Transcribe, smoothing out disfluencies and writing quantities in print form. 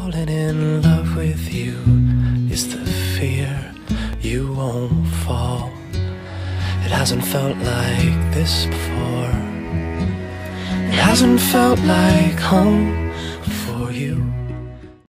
Falling in love with you is the fear you won't fall. It hasn't felt like this before. It hasn't felt like home for you.